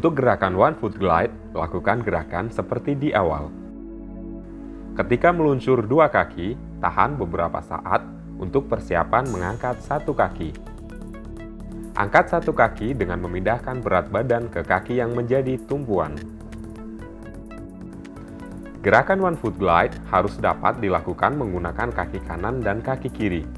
Untuk gerakan One Foot Glide, lakukan gerakan seperti di awal. Ketika meluncur dua kaki, tahan beberapa saat untuk persiapan mengangkat satu kaki. Angkat satu kaki dengan memindahkan berat badan ke kaki yang menjadi tumpuan. Gerakan One Foot Glide harus dapat dilakukan menggunakan kaki kanan dan kaki kiri.